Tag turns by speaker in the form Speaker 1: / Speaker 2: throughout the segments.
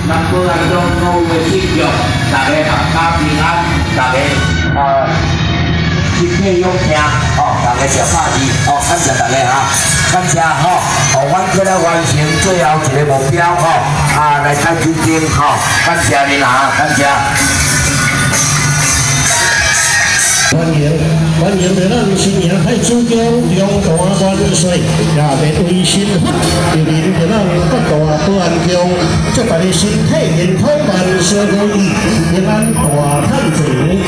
Speaker 1: 咱保安中5月7日，大家阖家平安，大家身体勇健，大家食饱子，感谢大家哈，感谢阮过来完成最后一个目标来太主经感谢您感谢。
Speaker 2: 欢迎着咱新营太子宫中大万岁，也别为新福，就迎着咱北大保安宫，祝大家身体健康，万事如意，平安大探子。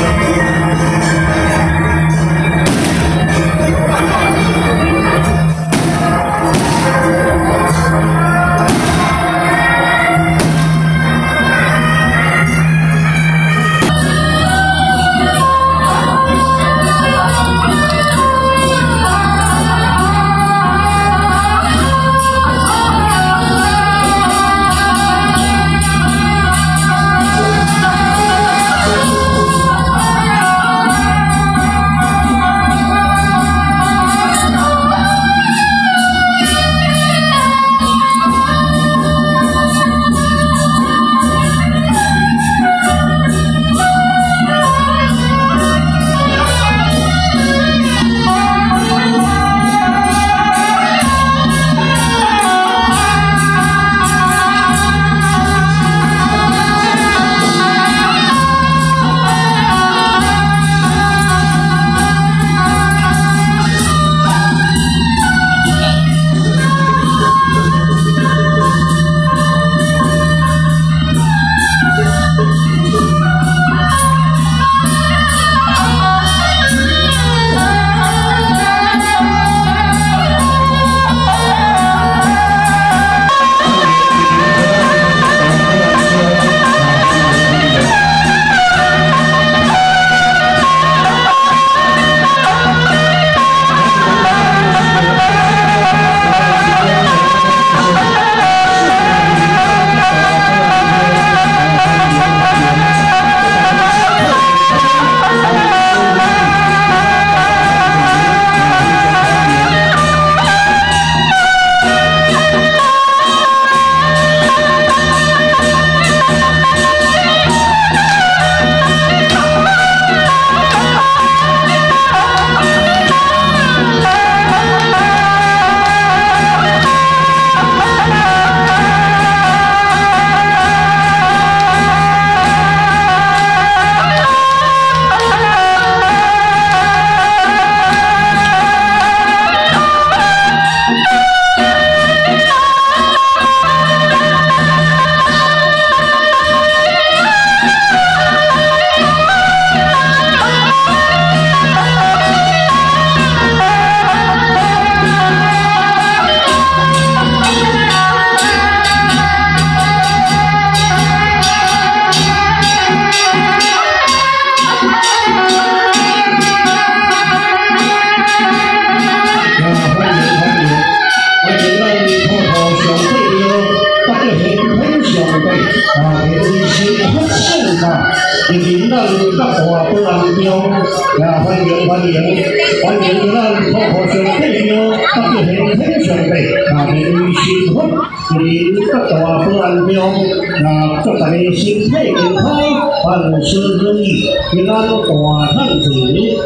Speaker 2: 迎咱北大保安宫，欢迎咱普和上体庙，特别是天上帝，面对幸福，迎北大保安宫，祝大家身体健康，万事如意，平安大探子。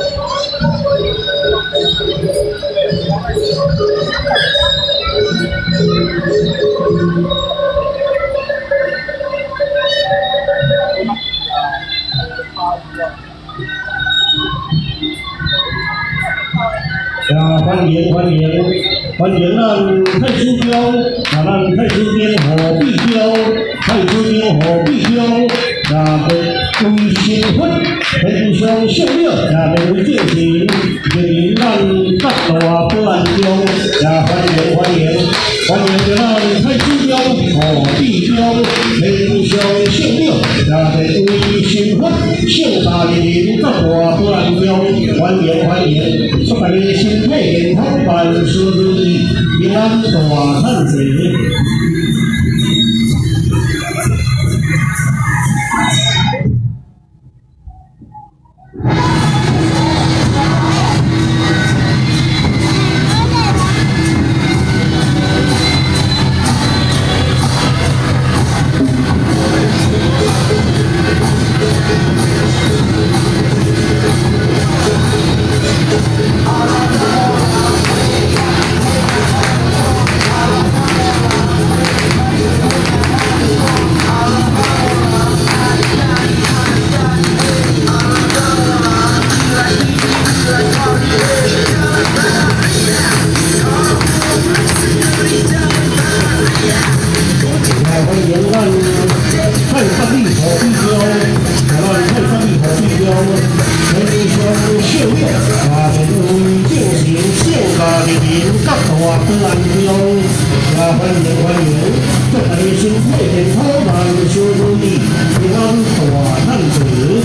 Speaker 2: 欢迎咱太子宫，咱太子宫何必雕，太子宫何必雕，为幸福，天上圣庙，为正行，迎咱北大保安宫，欢迎咱太子宫何必雕，天上圣庙，为幸福，圣大人北大保安宫，欢迎，祝大家身体健康，万事如意，平安大探子。 迎咱太山里何必标，咱太山里何必标，天上笑月，面为正行性家的人，甲大自然标，欢迎，祝大家身体健康，万事如意，平安大汉子。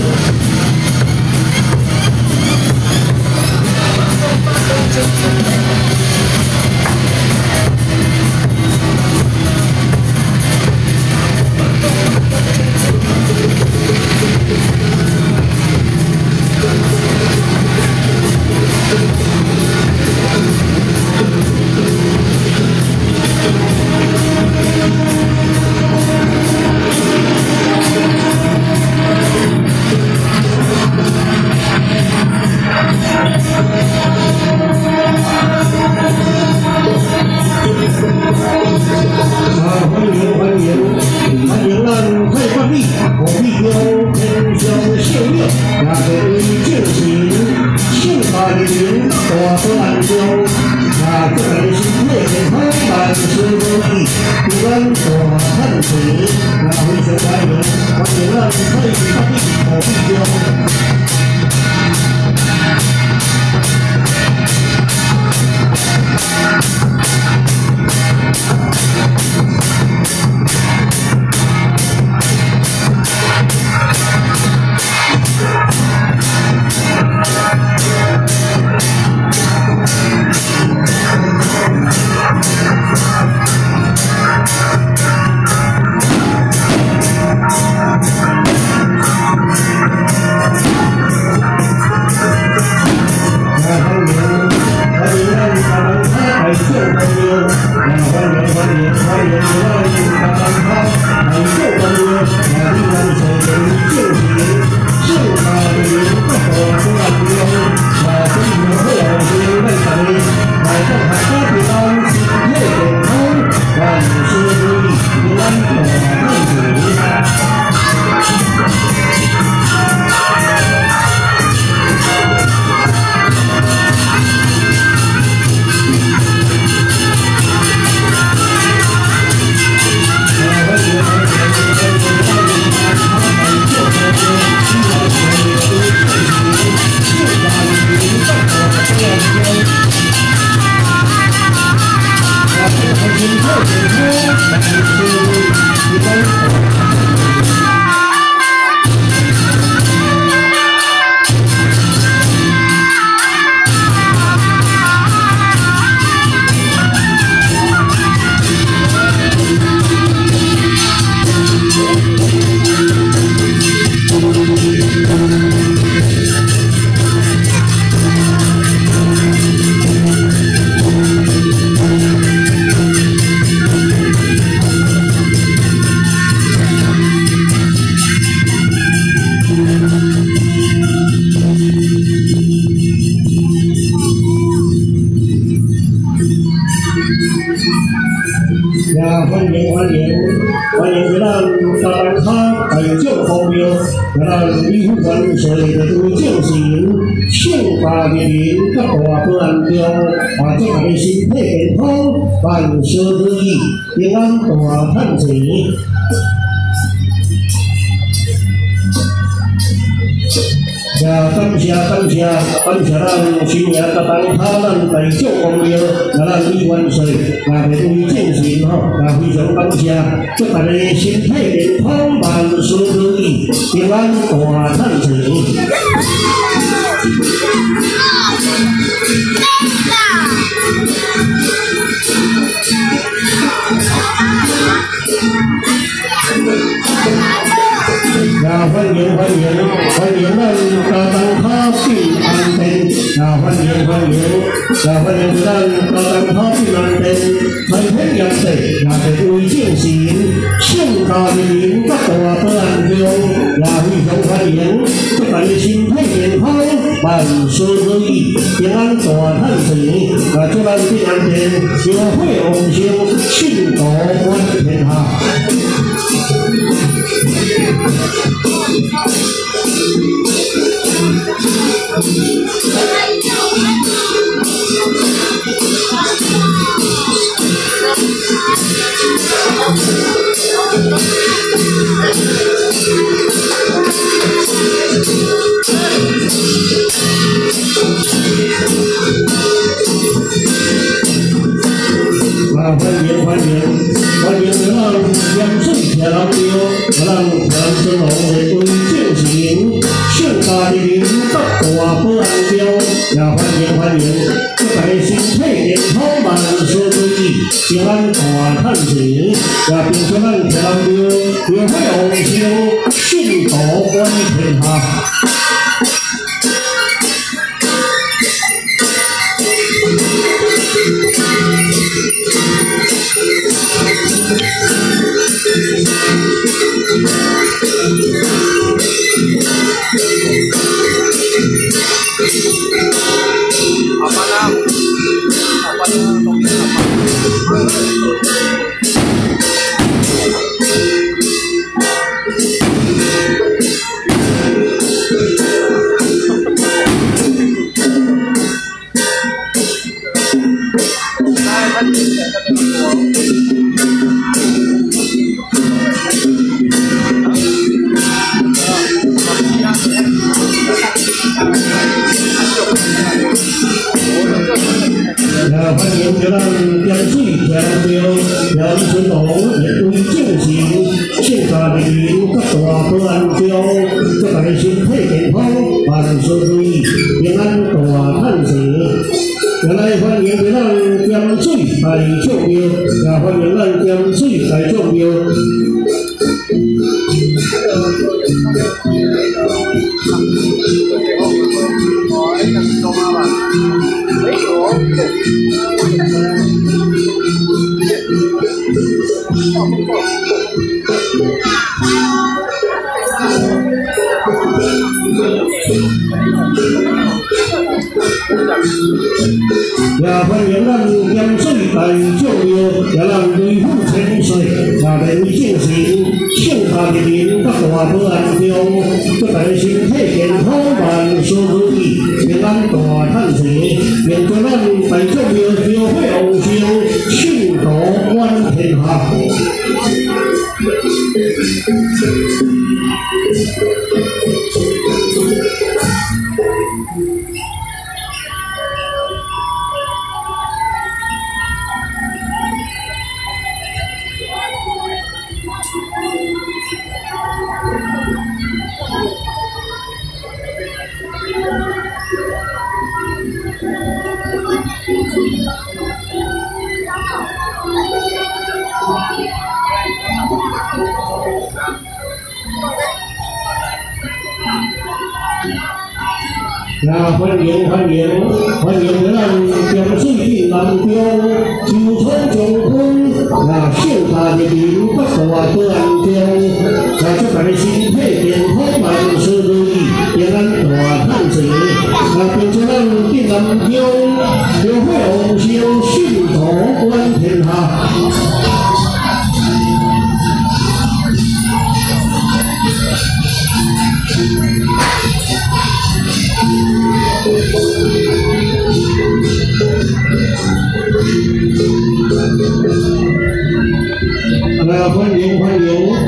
Speaker 2: 欢迎咱大卡大将方面，咱李副官所谓的都正行，性大的人甲大不安中，祝大家身体健康，万事如意，平安大汉钱。 感谢咱新爷甲当他咱大将公庙，咱李元帅，也为正行吼，也非常感谢，祝大家身体健康，万事如意，平安大汉钱。欢迎咱大当卡平安天，欢迎咱大当卡平安天，满天阳色，也为正行，性家的人甲大不安中，也非常欢迎，祝大家身体健康，万事如意，平安大汉钱，祝咱平安天，社会旺盛，幸福满天下。 Thank you. 欢迎咱盐水铁人庙，咱田村路会为进行盛大的民福大保安标，也欢迎，祝大家身体健康，万事如意，平安大探钱，也并祝咱田人庙庙会旺盛，信道观天下。欢迎咱盐水田庙田村路会为进行盛大的民福大保安标，祝大家身体健康，万事如意，平安大探钱。也来欢迎咱盐水大将庙，也欢迎咱盐水大将庙。也欢迎咱盐水大将庙，也让雷府千岁，也来为进行盛大的民福大保安标，祝大家身体健康，万事如意，平安大探钱，并祝咱大将庙庙会旺盛，信道观天下。也欢迎咱盐水南标周川将军，也盛大的民福大保安标，也祝大家身体健康，万事如意，平安大探钱。也并祝咱镇南乡庙会旺盛，信道观天下。欢迎咱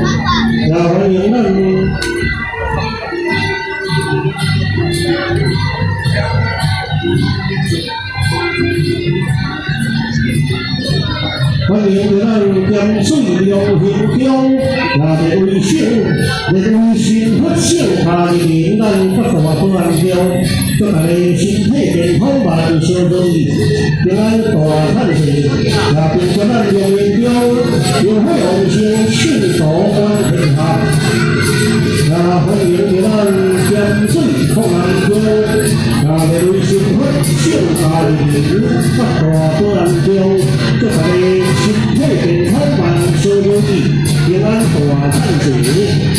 Speaker 2: 欢迎盐水良兴乡，也为幸福盛大的民咱福大保安标，祝大家身体健康，万事如意，平安大探钱，也并祝咱良兴标庙会旺盛，信道观天下。也欢迎咱盐水福南标，也为幸福盛大的民福大保安标，祝大家身体健康，万事如意，平安大探钱。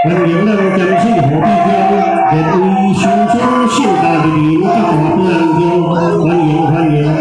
Speaker 2: 欢迎咱江水河边乡，列位新庄盛大的民甲大队长，欢迎欢迎。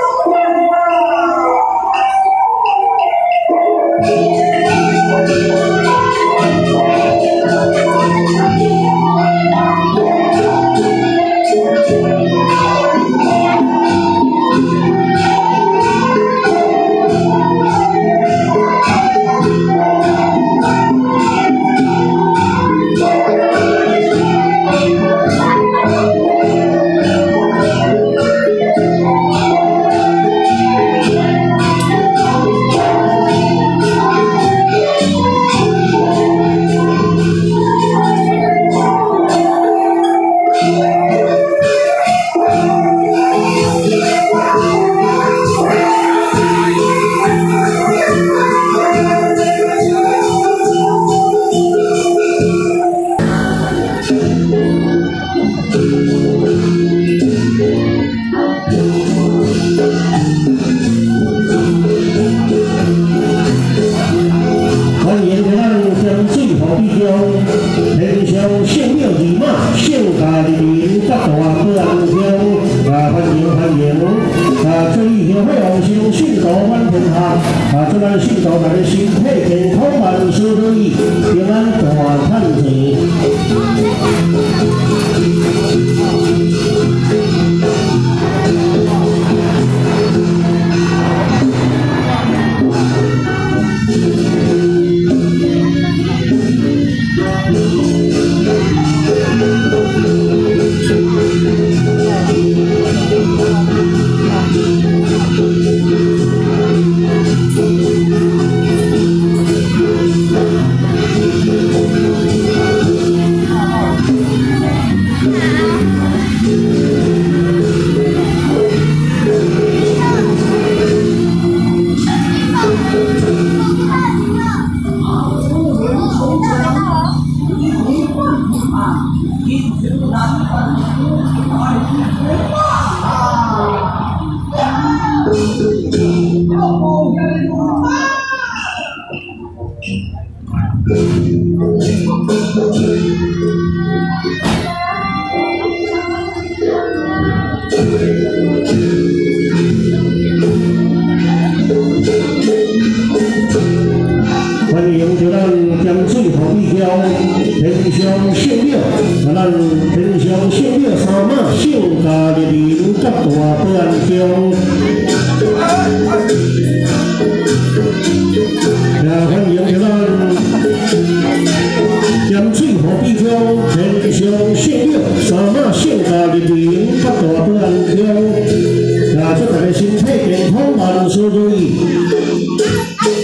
Speaker 2: 天上圣了二马，盛大的民甲大队长，欢迎欢迎！这里乡会往生信徒满天下，祝咱信徒大家身体健康，万事如意，平安大赚钱。欢迎着咱江水河边乡，天上圣了，咱天上圣了三马盛大的民甲大队长。欢迎着咱江水河边乡，天上圣了三马盛大的民甲大队长。祝大家身体健康，万事如意。